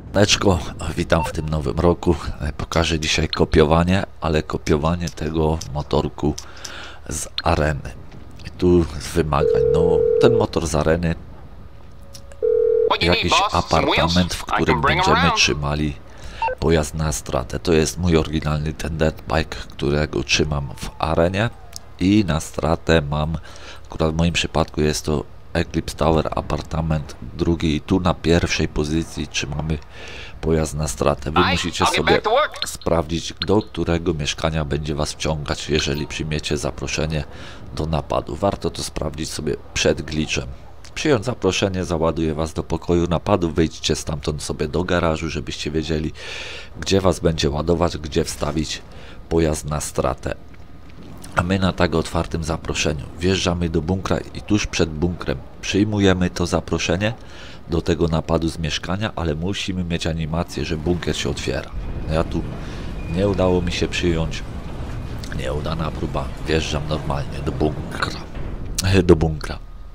Leczko, witam w tym nowym roku. Pokażę dzisiaj kopiowanie, ale kopiowanie tego motorku z areny. I tu z wymagań, no ten motor z areny, jakiś apartament, w którym będziemy trzymali pojazd na stratę. To jest mój oryginalny ten dirt bike, którego trzymam w arenie i na stratę mam, akurat w moim przypadku jest to Eclipse Tower apartament drugi i tu na pierwszej pozycji trzymamy pojazd na stratę. Wy musicie sobie sprawdzić, do którego mieszkania będzie was wciągać, jeżeli przyjmiecie zaproszenie do napadu. Warto to sprawdzić sobie przed glitchem. Przyjąć zaproszenie, załaduje was do pokoju napadu, wyjdźcie stamtąd sobie do garażu, żebyście wiedzieli, gdzie was będzie ładować, gdzie wstawić pojazd na stratę. A my na tak otwartym zaproszeniu wjeżdżamy do bunkra i tuż przed bunkrem przyjmujemy to zaproszenie do tego napadu z mieszkania, ale musimy mieć animację, że bunkier się otwiera. Ja tu nie udało mi się przyjąć, nieudana próba, wjeżdżam normalnie do bunkra.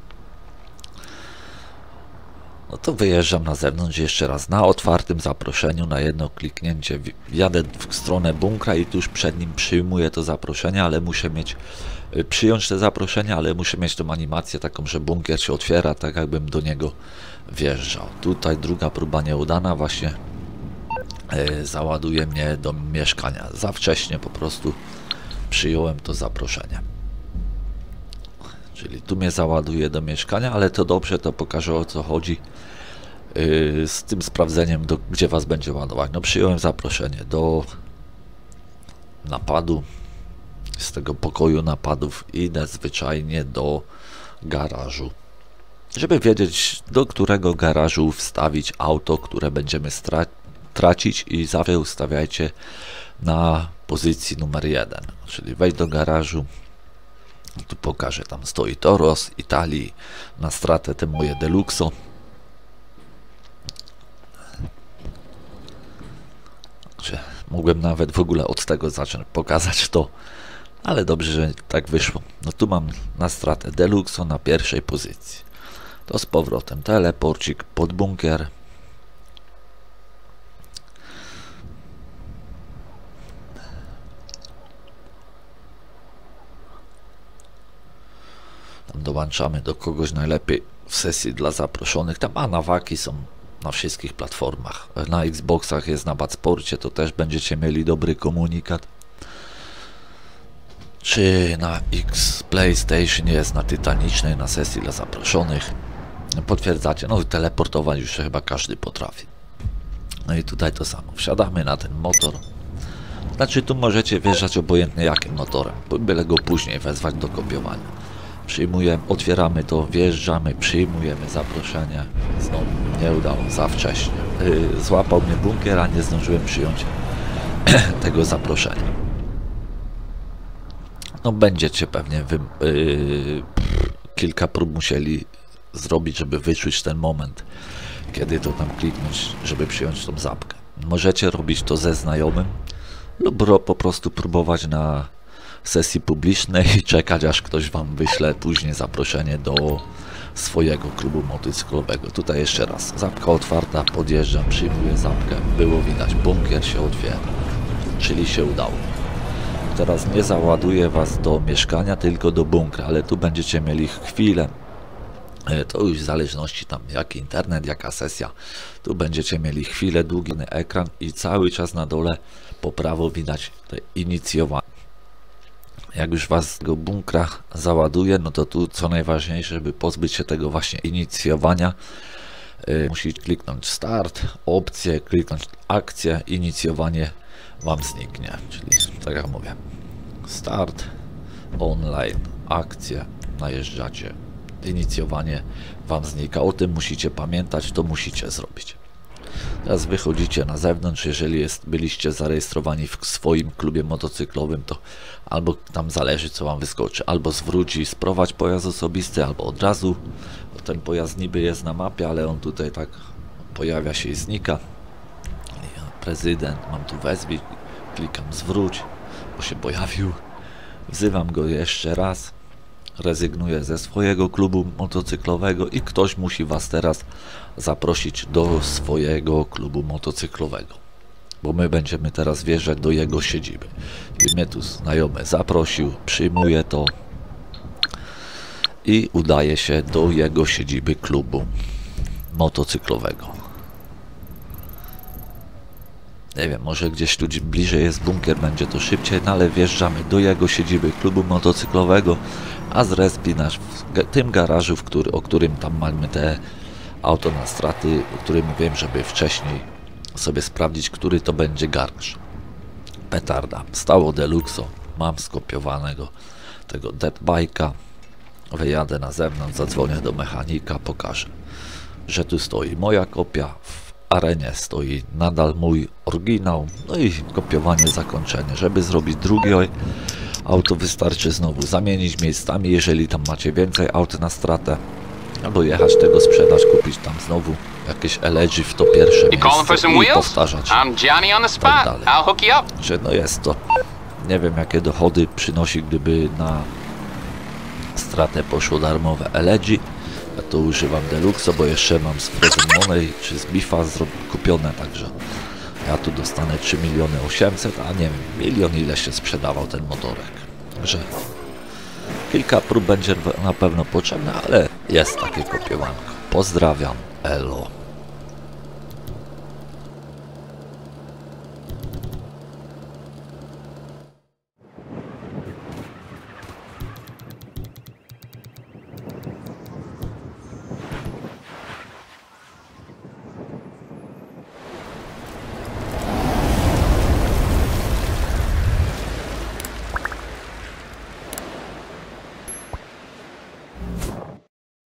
No to wyjeżdżam na zewnątrz jeszcze raz na otwartym zaproszeniu, na jedno kliknięcie jadę w stronę bunkra i tuż przed nim przyjmuję to zaproszenie, ale muszę mieć, przyjąć te zaproszenie, ale muszę mieć tą animację taką, że bunkier się otwiera, tak jakbym do niego wjeżdżał. Tutaj druga próba nieudana, właśnie załaduje mnie do mieszkania. Za wcześnie po prostu przyjąłem to zaproszenie. Czyli tu mnie załaduje do mieszkania, ale to dobrze, to pokażę, o co chodzi z tym sprawdzeniem, gdzie was będzie ładować. No przyjąłem zaproszenie do napadu, z tego pokoju napadów idę zwyczajnie do garażu, żeby wiedzieć, do którego garażu wstawić auto, które będziemy tracić, i zawsze ustawiajcie na pozycji numer 1, czyli wejdź do garażu. Tu pokażę, tam stoi Toros Italii, na stratę te moje Deluxo. Mógłbym nawet w ogóle od tego zacząć pokazać to, ale dobrze, że tak wyszło. No tu mam na stratę Deluxo na pierwszej pozycji. To z powrotem teleporcik pod bunkier. Dołączamy do kogoś, najlepiej w sesji dla zaproszonych. Tam anawaki są na wszystkich platformach. Na Xboxach jest na Batsporcie, to też będziecie mieli dobry komunikat. Czy na PlayStation jest na Tytanicznej, na sesji dla zaproszonych. Potwierdzacie, no teleportować już chyba każdy potrafi. No i tutaj to samo. Wsiadamy na ten motor. Znaczy tu możecie wjeżdżać obojętnie jakim motorem, byle go później wezwać do kopiowania. Przyjmujemy, otwieramy to, wjeżdżamy, przyjmujemy zaproszenie. Znowu nie udało, za wcześnie. Złapał mnie bunkier, a nie zdążyłem przyjąć tego zaproszenia. No będziecie pewnie kilka prób musieli zrobić, żeby wyczuć ten moment, kiedy to tam kliknąć, żeby przyjąć tą zapkę. Możecie robić to ze znajomym lub po prostu próbować na sesji publicznej i czekać, aż ktoś wam wyśle później zaproszenie do swojego klubu motocyklowego. Tutaj jeszcze raz, zapka otwarta, podjeżdżam, przyjmuję zapkę, było widać, bunkier się otwiera, czyli się udało. Teraz nie załaduję was do mieszkania, tylko do bunkra, ale tu będziecie mieli chwilę, to już w zależności tam jaki internet, jaka sesja, tu będziecie mieli chwilę, długi ekran i cały czas na dole po prawo widać te inicjowanie. Jak już was z tego bunkra załaduje, no to tu co najważniejsze, żeby pozbyć się tego właśnie inicjowania, musicie kliknąć start, opcję, kliknąć akcję, inicjowanie wam zniknie, czyli tak jak mówię, start, online, akcję, najeżdżacie, inicjowanie wam znika. O tym musicie pamiętać, to musicie zrobić. Teraz wychodzicie na zewnątrz, jeżeli byliście zarejestrowani w swoim klubie motocyklowym, to albo tam zależy, co wam wyskoczy, albo zwróć i sprowadź pojazd osobisty, albo od razu, bo ten pojazd niby jest na mapie, ale on tutaj tak pojawia się i znika. Prezydent, mam tu wezwij, klikam zwróć, bo się pojawił, wzywam go jeszcze raz rezygnuje ze swojego klubu motocyklowego i ktoś musi was teraz zaprosić do swojego klubu motocyklowego, bo my będziemy teraz wjeżdżać do jego siedziby. I mnie tu znajomy zaprosił, przyjmuję to i udaje się do jego siedziby klubu motocyklowego. Nie wiem, może gdzieś tu bliżej jest bunkier, będzie to szybciej, no ale wjeżdżamy do jego siedziby klubu motocyklowego, a zrespi nasz w tym garażu, o którym tam mamy te auto na straty, o którym wiem, żeby wcześniej sobie sprawdzić, który to będzie garaż. Petarda, stało Deluxo, mam skopiowanego tego Deadbike'a, wyjadę na zewnątrz, zadzwonię do mechanika, pokażę, że tu stoi moja kopia, w arenie stoi nadal mój oryginał, no i kopiowanie zakończenie. Żeby zrobić drugie auto, wystarczy znowu zamienić miejscami, jeżeli tam macie więcej aut na stratę, albo jechać tego sprzedać, kupić tam znowu jakieś elegy w to pierwsze miejsce i powtarzać tak dalej. Że no jest to, nie wiem jakie dochody przynosi, gdyby na stratę poszło darmowe elegy. Ja to używam Deluxo, bo jeszcze mam z Frozen Money czy z Bifa kupione, także ja tu dostanę 3 800 000, a nie wiem, milion ile się sprzedawał ten motorek. Także kilka prób będzie na pewno potrzebne, ale jest takie kopiowanko. Pozdrawiam, elo.